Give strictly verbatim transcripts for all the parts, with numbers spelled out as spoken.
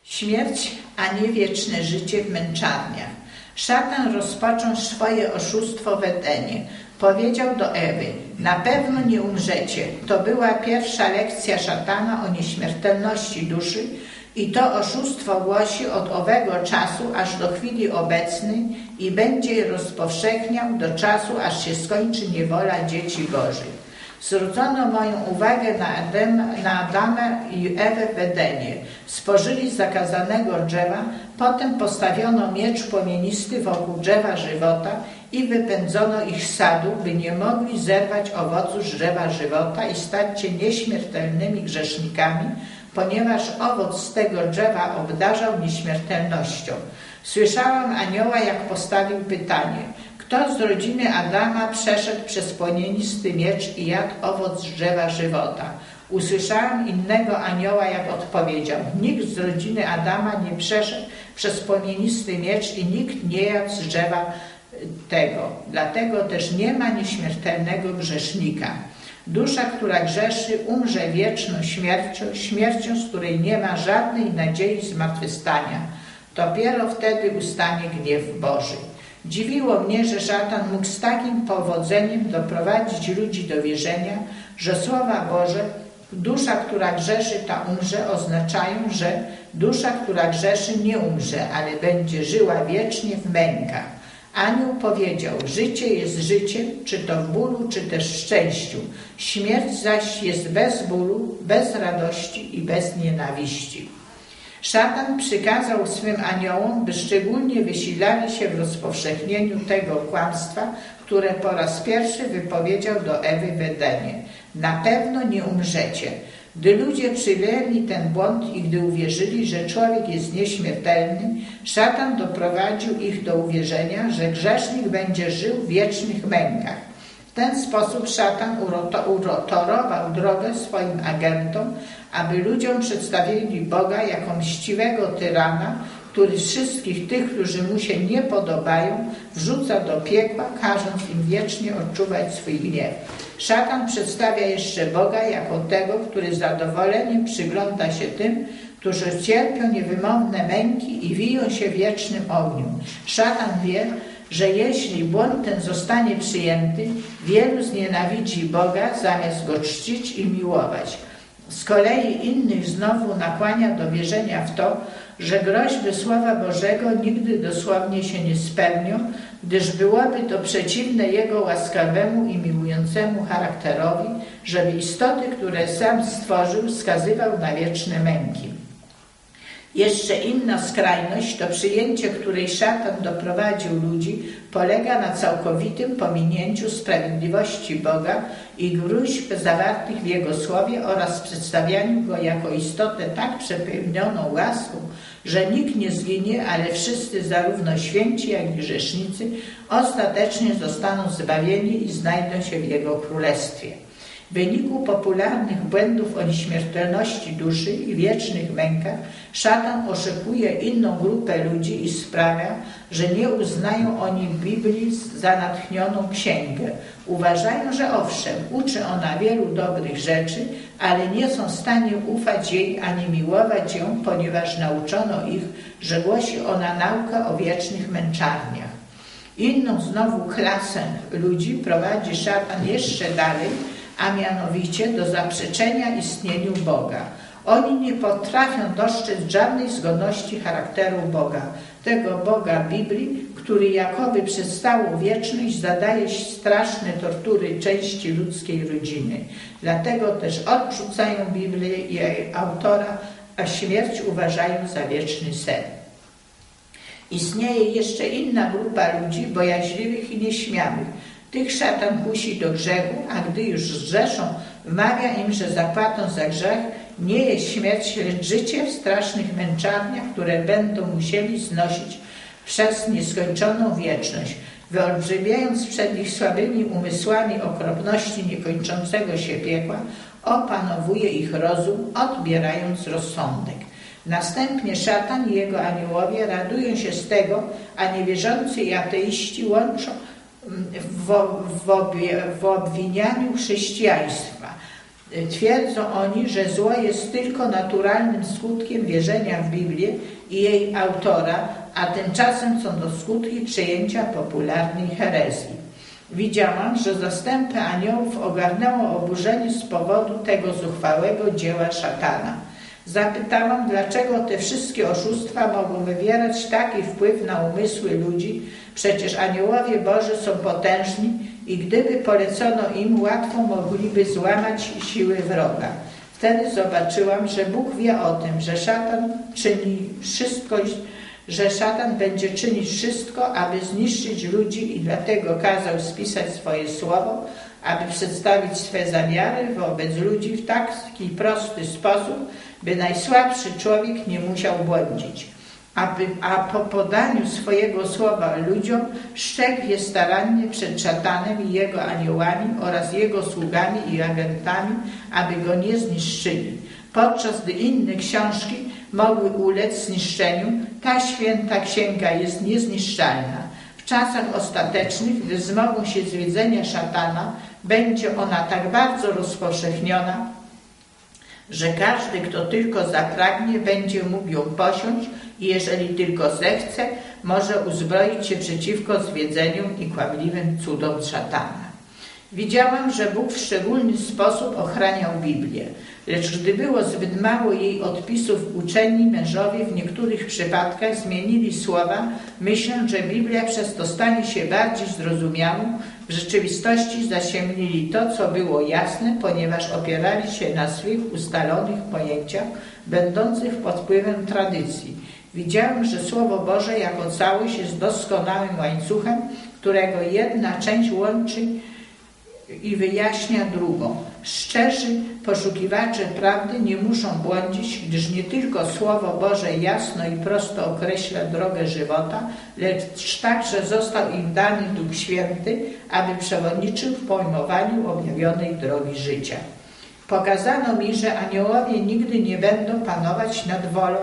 Śmierć, a nie wieczne życie w męczarniach. Szatan rozpoczął swoje oszustwo w Edenie. Powiedział do Ewy: na pewno nie umrzecie. To była pierwsza lekcja szatana o nieśmiertelności duszy i to oszustwo głosi od owego czasu aż do chwili obecnej i będzie je rozpowszechniał do czasu, aż się skończy niewola dzieci Bożych. Zwrócono moją uwagę na, Adem, na Adama i Ewę w Edenie. Spożyli z zakazanego drzewa, potem postawiono miecz płomienisty wokół drzewa żywota i wypędzono ich z sadu, by nie mogli zerwać owocu z drzewa żywota i stać się nieśmiertelnymi grzesznikami, ponieważ owoc z tego drzewa obdarzał nieśmiertelnością. Słyszałam anioła, jak postawił pytanie: kto z rodziny Adama przeszedł przez płomienisty miecz i jadł owoc z drzewa żywota? Usłyszałam innego anioła, jak odpowiedział: nikt z rodziny Adama nie przeszedł przez płomienisty miecz i nikt nie jadł z drzewa tego. Dlatego też nie ma nieśmiertelnego grzesznika. Dusza, która grzeszy, umrze wieczną śmiercią, śmiercią, z której nie ma żadnej nadziei zmartwychwstania. Dopiero wtedy ustanie gniew Boży. Dziwiło mnie, że szatan mógł z takim powodzeniem doprowadzić ludzi do wierzenia, że słowa Boże, dusza, która grzeszy, ta umrze, oznaczają, że dusza, która grzeszy, nie umrze, ale będzie żyła wiecznie w mękach. Anioł powiedział: życie jest życiem, czy to w bólu, czy też w szczęściu. Śmierć zaś jest bez bólu, bez radości i bez nienawiści. Szatan przykazał swym aniołom, by szczególnie wysilali się w rozpowszechnieniu tego kłamstwa, które po raz pierwszy wypowiedział do Ewy w Edenie. Na pewno nie umrzecie. Gdy ludzie przyjęli ten błąd i gdy uwierzyli, że człowiek jest nieśmiertelny, szatan doprowadził ich do uwierzenia, że grzesznik będzie żył w wiecznych mękach. W ten sposób szatan utorował drogę swoim agentom, aby ludziom przedstawili Boga jako mściwego tyrana, który wszystkich tych, którzy mu się nie podobają, wrzuca do piekła, każąc im wiecznie odczuwać swój gniew. Szatan przedstawia jeszcze Boga jako tego, który z zadowoleniem przygląda się tym, którzy cierpią niewymowne męki i wiją się w wiecznym ogniu. Szatan wie, że jeśli błąd ten zostanie przyjęty, wielu znienawidzi Boga, zamiast go czcić i miłować. Z kolei innych znowu nakłania do wierzenia w to, że groźby Słowa Bożego nigdy dosłownie się nie spełnią, gdyż byłoby to przeciwne Jego łaskawemu i miłującemu charakterowi, żeby istoty, które sam stworzył, skazywał na wieczne męki. Jeszcze inna skrajność, to przyjęcie, której szatan doprowadził ludzi, polega na całkowitym pominięciu sprawiedliwości Boga i gróźb zawartych w Jego Słowie oraz przedstawianiu Go jako istotę tak przepełnioną łaską, że nikt nie zginie, ale wszyscy, zarówno święci, jak i grzesznicy, ostatecznie zostaną zbawieni i znajdą się w Jego Królestwie. W wyniku popularnych błędów o nieśmiertelności duszy i wiecznych mękach szatan oszukuje inną grupę ludzi i sprawia, że nie uznają oni Biblii za natchnioną księgę. Uważają, że owszem, uczy ona wielu dobrych rzeczy, ale nie są w stanie ufać jej ani miłować ją, ponieważ nauczono ich, że głosi ona naukę o wiecznych męczarniach. Inną znowu klasę ludzi prowadzi szatan jeszcze dalej, a mianowicie do zaprzeczenia istnieniu Boga. Oni nie potrafią dostrzec żadnej zgodności charakteru Boga, tego Boga Biblii, który jakoby przez całą wieczność zadaje straszne tortury części ludzkiej rodziny. Dlatego też odrzucają Biblię i jej autora, a śmierć uważają za wieczny sen. Istnieje jeszcze inna grupa ludzi bojaźliwych i nieśmiałych. Tych szatan kusi do grzechu, a gdy już zgrzeszą, wmawia im, że zapłatą za grzech nie jest śmierć, lecz życie w strasznych męczarniach, które będą musieli znosić przez nieskończoną wieczność. Wyolbrzymiając przed ich słabymi umysłami okropności niekończącego się piekła, opanowuje ich rozum, odbierając rozsądek. Następnie szatan i jego aniołowie radują się z tego, a niewierzący i ateiści łączą w, w, w, w obwinianiu chrześcijaństwa. Twierdzą oni, że zło jest tylko naturalnym skutkiem wierzenia w Biblię i jej autora, a tymczasem są to skutki przyjęcia popularnej herezji. Widziałam, że zastępy aniołów ogarnęło oburzenie z powodu tego zuchwałego dzieła szatana. Zapytałam, dlaczego te wszystkie oszustwa mogą wywierać taki wpływ na umysły ludzi, przecież aniołowie Boży są potężni i gdyby polecono im, łatwo mogliby złamać siły wroga. Wtedy zobaczyłam, że Bóg wie o tym, że szatan czyni wszystko, że szatan będzie czynić wszystko, aby zniszczyć ludzi i dlatego kazał spisać swoje słowo, aby przedstawić swe zamiary wobec ludzi w taki prosty sposób, by najsłabszy człowiek nie musiał błądzić. Aby, a po podaniu swojego słowa ludziom szczegł je starannie przed szatanem i jego aniołami oraz jego sługami i agentami, aby go nie zniszczyli. Podczas gdy inne książki mogły ulec zniszczeniu, ta święta księga jest niezniszczalna. W czasach ostatecznych, gdy zmogą się zwiedzenia szatana, będzie ona tak bardzo rozpowszechniona, że każdy, kto tylko zapragnie, będzie mógł ją posiąść i jeżeli tylko zechce, może uzbroić się przeciwko zwiedzeniom i kłamliwym cudom szatana. Widziałam, że Bóg w szczególny sposób ochraniał Biblię, lecz gdy było zbyt mało jej odpisów, uczeni mężowie w niektórych przypadkach zmienili słowa, myśląc, że Biblia przez to stanie się bardziej zrozumiałą. W rzeczywistości zaciemnili to, co było jasne, ponieważ opierali się na swych ustalonych pojęciach, będących pod wpływem tradycji. Widziałem, że Słowo Boże jako całość jest doskonałym łańcuchem, którego jedna część łączy i wyjaśnia drugą. Szczerzy poszukiwacze prawdy nie muszą błądzić, gdyż nie tylko Słowo Boże jasno i prosto określa drogę żywota, lecz także został im dany Duch Święty, aby przewodniczył w pojmowaniu objawionej drogi życia. Pokazano mi, że aniołowie nigdy nie będą panować nad wolą.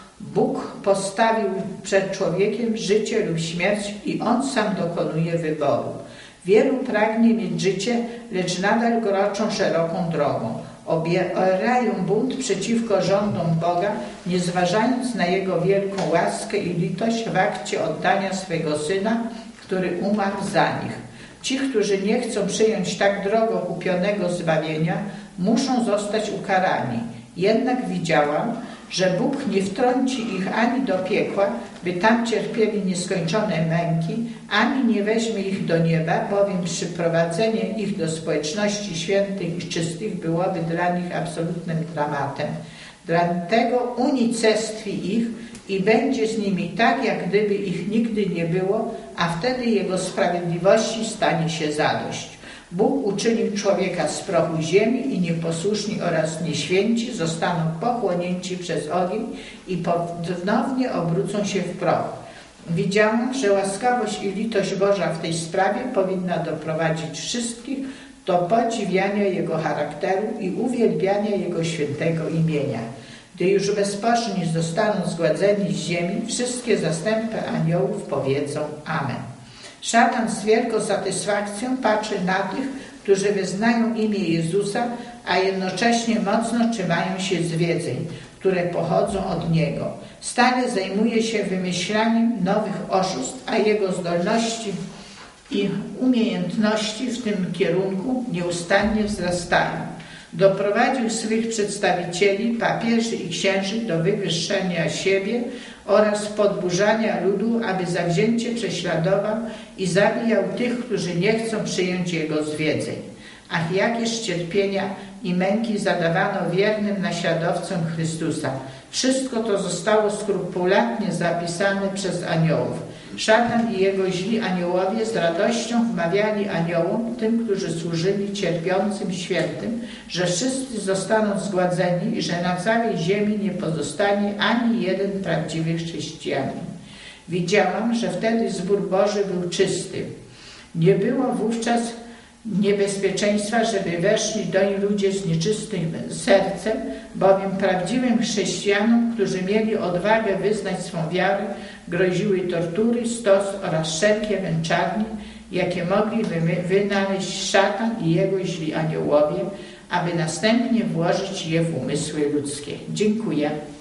Bóg postawił przed człowiekiem życie lub śmierć i on sam dokonuje wyboru. Wielu pragnie mieć życie, lecz nadal kroczą szeroką drogą. Obierają bunt przeciwko rządom Boga, nie zważając na Jego wielką łaskę i litość w akcie oddania swego Syna, który umarł za nich. Ci, którzy nie chcą przyjąć tak drogo kupionego zbawienia, muszą zostać ukarani. Jednak widziałam, że Bóg nie wtrąci ich ani do piekła, by tam cierpieli nieskończone męki, ani nie weźmie ich do nieba, bowiem przyprowadzenie ich do społeczności świętych i czystych byłoby dla nich absolutnym dramatem. Dlatego unicestwi ich i będzie z nimi tak, jak gdyby ich nigdy nie było, a wtedy Jego sprawiedliwości stanie się zadość. Bóg uczynił człowieka z prochu ziemi i nieposłuszni oraz nieświęci zostaną pochłonięci przez ogień i ponownie obrócą się w proch. Widziałam, że łaskawość i litość Boża w tej sprawie powinna doprowadzić wszystkich do podziwiania Jego charakteru i uwielbiania Jego świętego imienia. Gdy już bezbożni zostaną zgładzeni z ziemi, wszystkie zastępy aniołów powiedzą Amen. Szatan z wielką satysfakcją patrzy na tych, którzy wyznają imię Jezusa, a jednocześnie mocno trzymają się zwiedzeń, które pochodzą od Niego. Stale zajmuje się wymyślaniem nowych oszustw, a jego zdolności i umiejętności w tym kierunku nieustannie wzrastają. Doprowadził swych przedstawicieli, papieży i księży do wywyższenia siebie oraz podburzania ludu, aby zawzięcie prześladował i zabijał tych, którzy nie chcą przyjąć jego zwiedzeń. Ach, jakież cierpienia i męki zadawano wiernym naśladowcom Chrystusa. Wszystko to zostało skrupulatnie zapisane przez aniołów. Szatan i jego źli aniołowie z radością wmawiali aniołom, tym, którzy służyli cierpiącym świętym, że wszyscy zostaną zgładzeni i że na całej ziemi nie pozostanie ani jeden prawdziwy chrześcijanin. Widziałam, że wtedy zbór Boży był czysty. Nie było wówczas niebezpieczeństwa, żeby weszli doń ludzie z nieczystym sercem, bowiem prawdziwym chrześcijanom, którzy mieli odwagę wyznać swą wiarę, groziły tortury, stos oraz wszelkie męczarnie, jakie mogli wynaleźć szatan i jego źli aniołowie, aby następnie włożyć je w umysły ludzkie. Dziękuję.